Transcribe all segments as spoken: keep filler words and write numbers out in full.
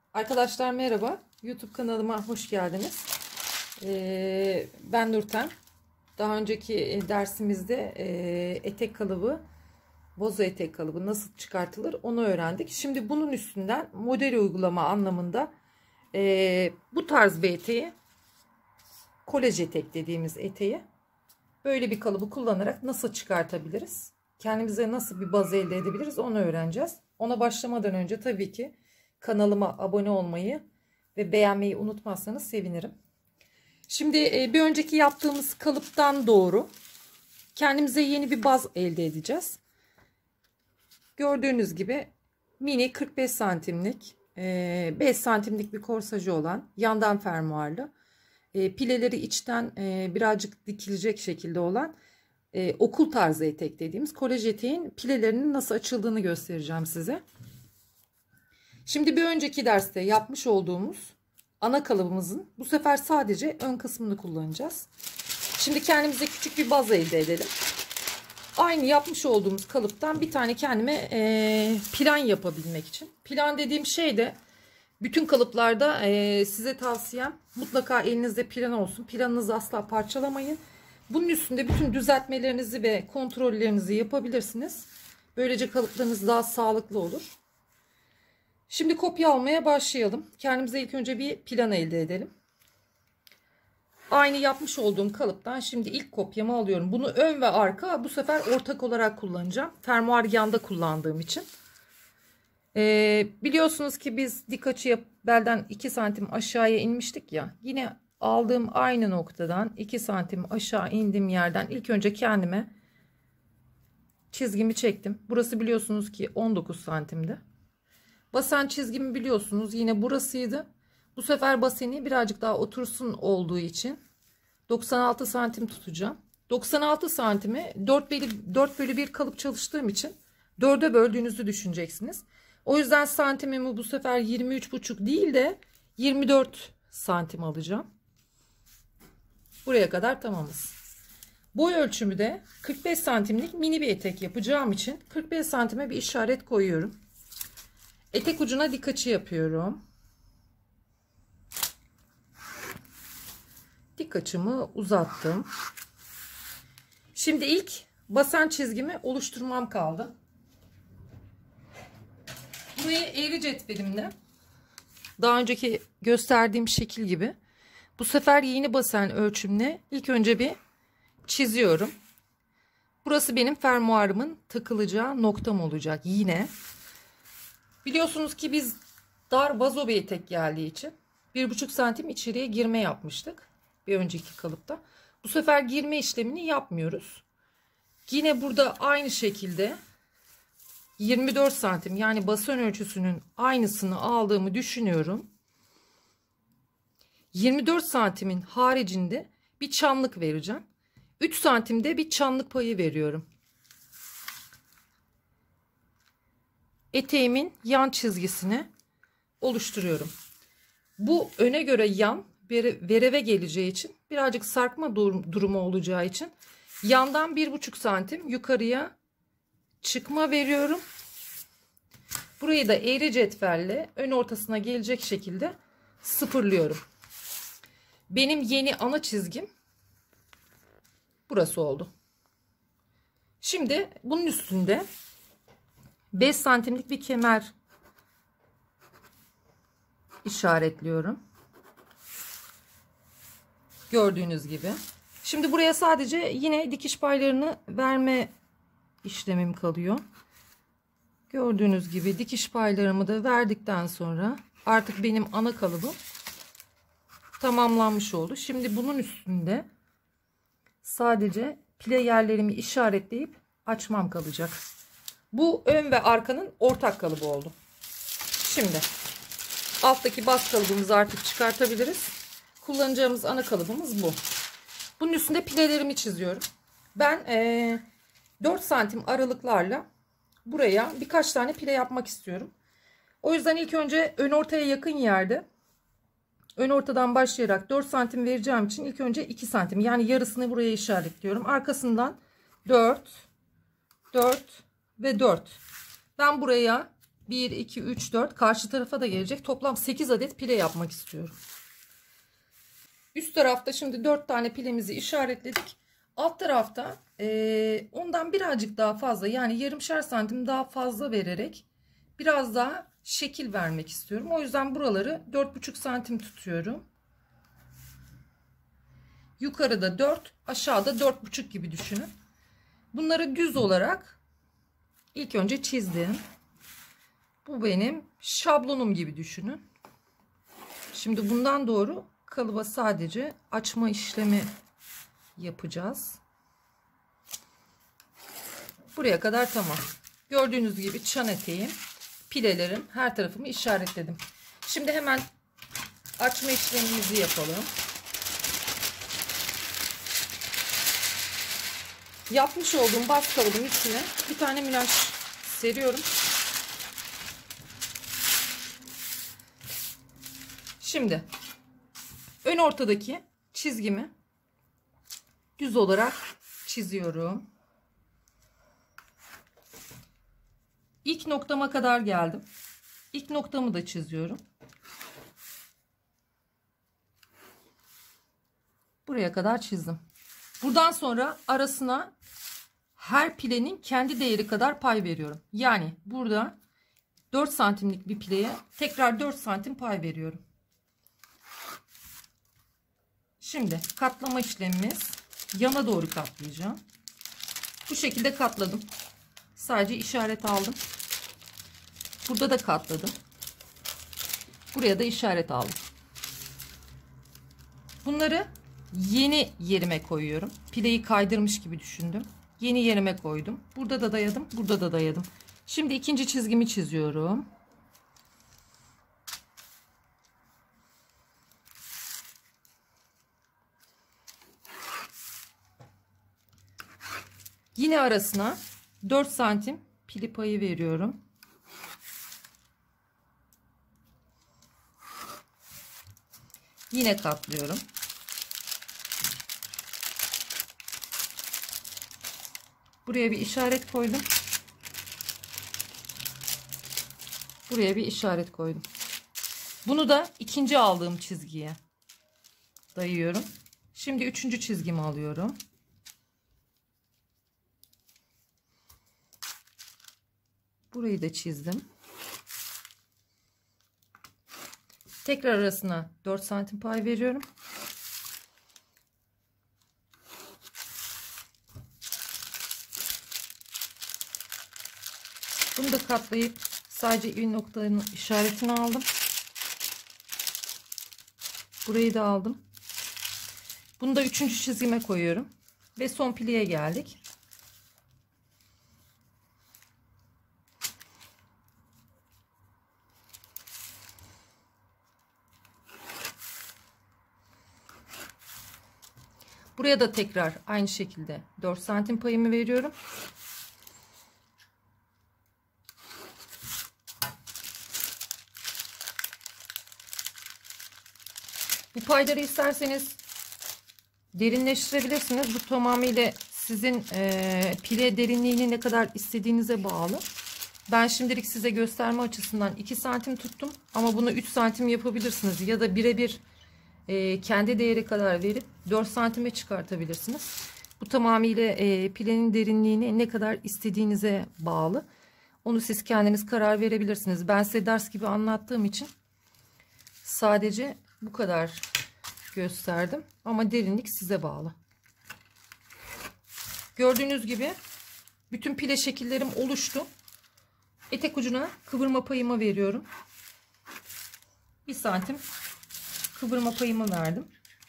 Arkadaşlar merhaba. YouTube kanalıma hoş geldiniz. Ee, ben Nurten. Daha önceki dersimizde e, etek kalıbı, bozo etek kalıbı nasıl çıkartılır onu öğrendik. Şimdi bunun üstünden model uygulama anlamında e, bu tarz bir eteği, kolej etek dediğimiz eteği böyle bir kalıbı kullanarak nasıl çıkartabiliriz? Kendimize nasıl bir baz elde edebiliriz onu öğreneceğiz. Ona başlamadan önce tabii ki kanalıma abone olmayı ve beğenmeyi unutmazsanız sevinirim. Şimdi bir önceki yaptığımız kalıptan doğru kendimize yeni bir baz elde edeceğiz. Gördüğünüz gibi mini kırk beş santimlik beş santimlik bir korsajı olan yandan fermuarlı pileleri içten birazcık dikilecek şekilde olan okul tarzı etek dediğimiz kolej eteğin pilelerinin nasıl açıldığını göstereceğim size. Şimdi bir önceki derste yapmış olduğumuz ana kalıbımızın bu sefer sadece ön kısmını kullanacağız. Şimdi kendimize küçük bir baz elde edelim. Aynı yapmış olduğumuz kalıptan bir tane kendime e, plan yapabilmek için. Plan dediğim şey de bütün kalıplarda e, size tavsiyem mutlaka elinizde plan olsun. Planınızı asla parçalamayın. Bunun üstünde bütün düzeltmelerinizi ve kontrollerinizi yapabilirsiniz. Böylece kalıplarınız daha sağlıklı olur. Şimdi kopya almaya başlayalım. Kendimize ilk önce bir plan elde edelim. Aynı yapmış olduğum kalıptan şimdi ilk kopyamı alıyorum. Bunu ön ve arka bu sefer ortak olarak kullanacağım. Fermuar yanda kullandığım için. Ee, biliyorsunuz ki biz dik açıya belden iki santim aşağıya inmiştik ya. Yine aldığım aynı noktadan iki santim aşağı indiğim yerden ilk önce kendime çizgimi çektim. Burası biliyorsunuz ki on dokuz santimdi. Basen çizgimi biliyorsunuz yine burasıydı. Bu sefer baseni birazcık daha otursun olduğu için doksan altı santim tutacağım. doksan altı santimi dört bölü bir kalıp çalıştığım için dörde böldüğünüzü düşüneceksiniz. O yüzden santimimi bu sefer yirmi üç buçuk değil de yirmi dört santim alacağım. Buraya kadar tamamız. Boy ölçümü de kırk beş santimlik mini bir etek yapacağım için kırk beş santime bir işaret koyuyorum. Etek ucuna dik açı yapıyorum. Dik açımı uzattım. Şimdi ilk basen çizgimi oluşturmam kaldı. Burayı eğri cetvelimle daha önceki gösterdiğim şekil gibi bu sefer yeni basen ölçümle ilk önce bir çiziyorum. Burası benim fermuarımın takılacağı noktam olacak yine. Biliyorsunuz ki biz dar vazo bir etek geldiği için bir buçuk santim içeriye girme yapmıştık bir önceki kalıpta. Bu sefer girme işlemini yapmıyoruz. Yine burada aynı şekilde yirmi dört santim yani basen ölçüsünün aynısını aldığımı düşünüyorum. yirmi dört santimin haricinde bir çanlık vereceğim. üç santimde bir çanlık payı veriyorum. Eteğimin yan çizgisini oluşturuyorum. Bu öne göre yan vereve geleceği için birazcık sarkma durumu olacağı için yandan bir buçuk santim yukarıya çıkma veriyorum. Burayı da eğri cetvelle ön ortasına gelecek şekilde sıfırlıyorum. Benim yeni ana çizgim burası oldu. Şimdi bunun üstünde beş santimlik bir kemer işaretliyorum. Gördüğünüz gibi. Şimdi buraya sadece yine dikiş paylarını verme işlemim kalıyor. Gördüğünüz gibi dikiş paylarımı da verdikten sonra artık benim ana kalıbım tamamlanmış oldu. Şimdi bunun üstünde sadece pile yerlerimi işaretleyip açmam kalacak. Bu ön ve arkanın ortak kalıbı oldu. Şimdi alttaki bas kalıbımızı artık çıkartabiliriz. Kullanacağımız ana kalıbımız bu. Bunun üstünde pilelerimi çiziyorum. Ben ee, dört santim aralıklarla buraya birkaç tane pile yapmak istiyorum. O yüzden ilk önce ön ortaya yakın yerde ön ortadan başlayarak dört santim vereceğim için ilk önce iki santim yani yarısını buraya işaretliyorum. Arkasından dört, dört ve dört. Ben buraya bir, iki, üç, dört karşı tarafa da gelecek. Toplam sekiz adet pile yapmak istiyorum. Üst tarafta şimdi dört tane pilemizi işaretledik. Alt tarafta e, ondan birazcık daha fazla, yani yarımşar santim daha fazla vererek biraz daha şekil vermek istiyorum. O yüzden buraları dört buçuk santim tutuyorum. Yukarıda dört, aşağıda dört buçuk gibi düşünün. Bunları düz olarak ilk önce çizdim. Bu benim şablonum gibi düşünün. Şimdi bundan doğru kalıba sadece açma işlemi yapacağız. Buraya kadar tamam. Gördüğünüz gibi çan eteğim, pilelerim, her tarafımı işaretledim. Şimdi hemen açma işlemimizi yapalım. Yapmış olduğum bas kalıbın içine bir tane milaj seriyorum. Şimdi ön ortadaki çizgimi düz olarak çiziyorum. İlk noktama kadar geldim. İlk noktamı da çiziyorum. Buraya kadar çizdim. Buradan sonra arasına her pilenin kendi değeri kadar pay veriyorum. Yani burada dört santimlik bir pileye tekrar dört santim pay veriyorum. Şimdi katlama işlemimiz, yana doğru katlayacağım. Bu şekilde katladım. Sadece işaret aldım. Burada da katladım. Buraya da işaret aldım. Bunları yeni yerime koyuyorum. Pileyi kaydırmış gibi düşündüm. Yeni yerime koydum. Burada da dayadım. Burada da dayadım. Şimdi ikinci çizgimi çiziyorum. Yine arasına dört santim pili payı veriyorum. Yine katlıyorum. Buraya bir işaret koydum. Buraya bir işaret koydum. Bunu da ikinci aldığım çizgiye dayıyorum. Şimdi üçüncü çizgimi alıyorum. Burayı da çizdim. Tekrar arasına dört santim pay veriyorum. Bunu da katlayıp sadece bir noktanın işaretini aldım. Burayı da aldım. Bunu da üçüncü çizgime koyuyorum. Ve son piliye geldik. Buraya da tekrar aynı şekilde dört santim payımı veriyorum. Bu payları isterseniz derinleştirebilirsiniz. Bu tamamıyla sizin e, pile derinliğini ne kadar istediğinize bağlı. Ben şimdilik size gösterme açısından iki santim tuttum. Ama bunu üç santim yapabilirsiniz. Ya da birebir e, kendi değeri kadar verip dört santime çıkartabilirsiniz. Bu tamamıyla e, pilenin derinliğini ne kadar istediğinize bağlı. Onu siz kendiniz karar verebilirsiniz. Ben size ders gibi anlattığım için sadece bu kadar gösterdim. Ama derinlik size bağlı. Gördüğünüz gibi bütün pile şekillerim oluştu. Etek ucuna kıvırma payımı veriyorum. bir santim kıvırma payımı verdim.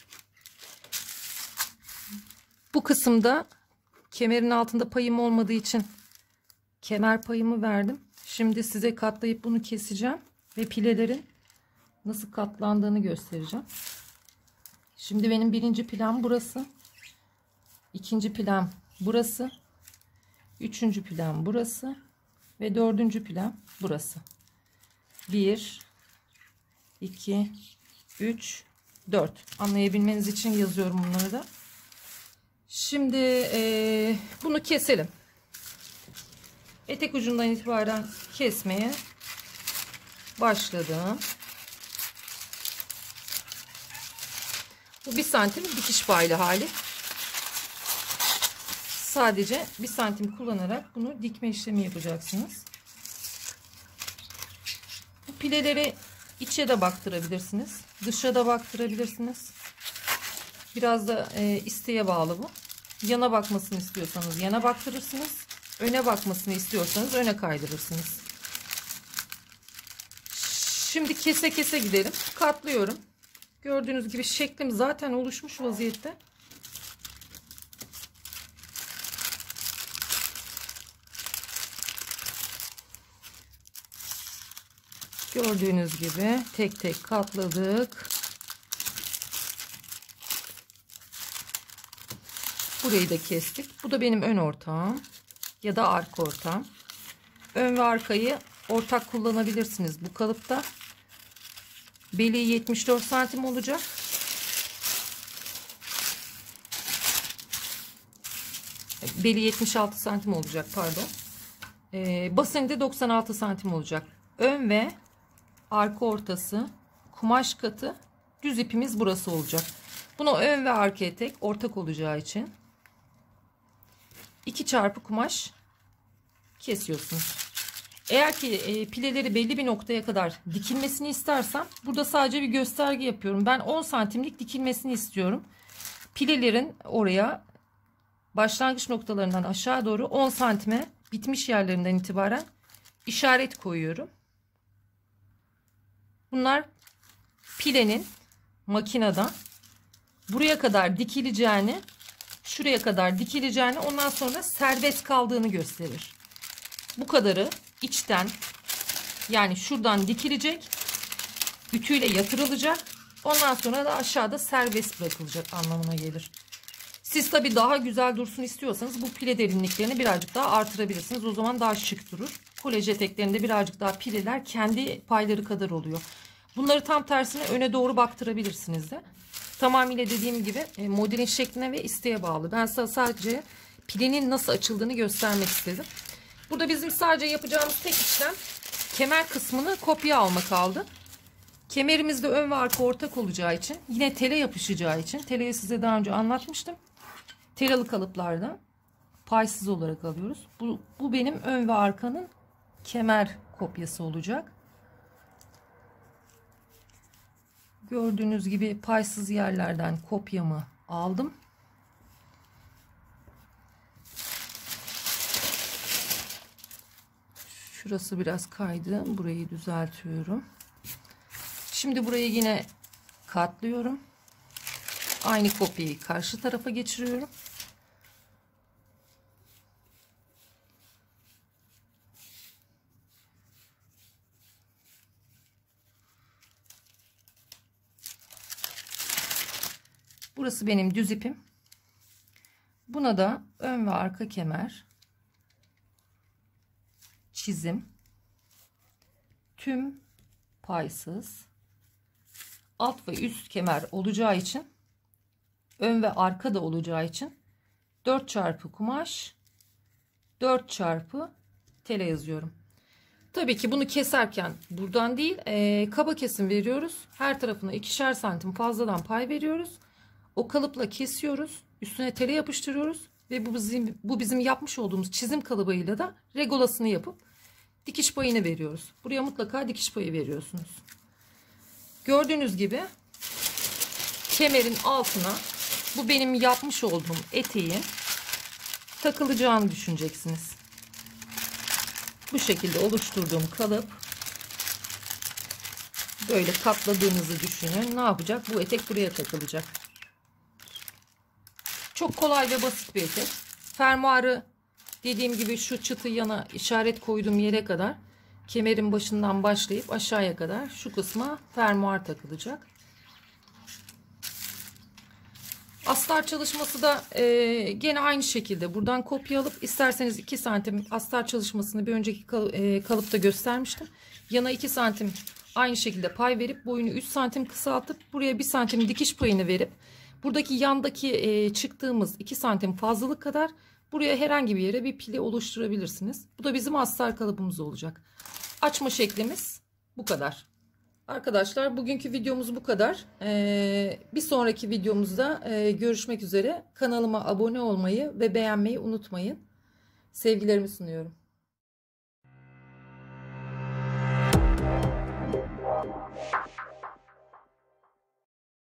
Bu kısımda kemerin altında payım olmadığı için kemer payımı verdim. Şimdi size katlayıp bunu keseceğim ve pilelerin nasıl katlandığını göstereceğim. Şimdi benim birinci plan burası. İkinci plan burası. Üçüncü plan burası. Ve dördüncü plan burası. Bir, iki, üç, dört. Anlayabilmeniz için yazıyorum bunları da. Şimdi e, bunu keselim. Etek ucundan itibaren kesmeye başladım. Bu bir santim dikiş paylı hali. Sadece bir santim kullanarak bunu dikme işlemi yapacaksınız. Bu pileleri içe de baktırabilirsiniz. Dışa da baktırabilirsiniz. Biraz da e, isteğe bağlı bu. Yana bakmasını istiyorsanız yana baktırırsınız. Öne bakmasını istiyorsanız öne kaydırırsınız. Şimdi kese kese gidelim. Katlıyorum. Gördüğünüz gibi şeklim zaten oluşmuş vaziyette. Gördüğünüz gibi tek tek katladık. Burayı da kestik. Bu da benim ön ortağım ya da arka ortağım. Ön ve arkayı ortak kullanabilirsiniz bu kalıpta. Beli yetmiş dört santim olacak. Beli yetmiş altı santim olacak, pardon. Ee, basıncı da doksan altı santim olacak. Ön ve arka ortası, kumaş katı, düz ipimiz burası olacak. Bunu ön ve arka etek ortak olacağı için iki çarpı kumaş kesiyorsunuz. Eğer ki e, pileleri belli bir noktaya kadar dikilmesini istersem burada sadece bir gösterge yapıyorum. Ben on santimlik dikilmesini istiyorum. Pilelerin oraya başlangıç noktalarından aşağı doğru on santime bitmiş yerlerinden itibaren işaret koyuyorum. Bunlar pilenin makineden buraya kadar dikileceğini, şuraya kadar dikileceğini, ondan sonra serbest kaldığını gösterir. Bu kadarı içten, yani şuradan dikilecek, ütüyle yatırılacak, ondan sonra da aşağıda serbest bırakılacak anlamına gelir. Siz tabii daha güzel dursun istiyorsanız bu pile derinliklerini birazcık daha artırabilirsiniz. O zaman daha şık durur. Kolej eteklerinde birazcık daha pileler kendi payları kadar oluyor. Bunları tam tersine öne doğru baktırabilirsiniz de. Tamamıyla dediğim gibi modelin şekline ve isteğe bağlı. Ben sadece pilenin nasıl açıldığını göstermek istedim. Burada bizim sadece yapacağımız tek işlem kemer kısmını kopya almak kaldı. Kemerimiz de ön ve arka ortak olacağı için, yine tele yapışacağı için, teleyi size daha önce anlatmıştım. Telalı kalıplardan paysız olarak alıyoruz. Bu, bu benim ön ve arkanın kemer kopyası olacak. Gördüğünüz gibi paysız yerlerden kopyamı aldım. Şurası biraz kaydı. Burayı düzeltiyorum. Şimdi burayı yine katlıyorum. Aynı kopyayı karşı tarafa geçiriyorum. Burası benim düz ipim. Buna da ön ve arka kemer, çizim, tüm paysız, alt ve üst kemer olacağı için, ön ve arka da olacağı için dört çarpı kumaş, dört çarpı tele yazıyorum. Tabii ki bunu keserken buradan değil, e, kaba kesim veriyoruz. Her tarafına ikişer santim fazladan pay veriyoruz. O kalıpla kesiyoruz. Üstüne tele yapıştırıyoruz. Ve bu bizim, bu bizim yapmış olduğumuz çizim kalıbıyla da regolasını yapıp dikiş payını veriyoruz. Buraya mutlaka dikiş payı veriyorsunuz. Gördüğünüz gibi kemerin altına bu benim yapmış olduğum eteğin takılacağını düşüneceksiniz. Bu şekilde oluşturduğum kalıp böyle katladığınızı düşünün. Ne yapacak? Bu etek buraya takılacak. Çok kolay ve basit bir etek. Fermuarı dediğim gibi şu çıtı yana işaret koyduğum yere kadar kemerin başından başlayıp aşağıya kadar şu kısma fermuar takılacak. Astar çalışması da e, gene aynı şekilde buradan kopya alıp isterseniz iki santim astar çalışmasını bir önceki kal, e, kalıpta göstermiştim. Yana iki santim aynı şekilde pay verip boyunu üç santim kısaltıp buraya bir santim dikiş payını verip buradaki yandaki e, çıktığımız iki santim fazlalık kadar buraya herhangi bir yere bir pili oluşturabilirsiniz. Bu da bizim astar kalıbımız olacak. Açma şeklimiz Bu kadar. Arkadaşlar bugünkü videomuz bu kadar. Ee, bir sonraki videomuzda e, görüşmek üzere. Kanalıma abone olmayı ve beğenmeyi unutmayın. Sevgilerimi sunuyorum.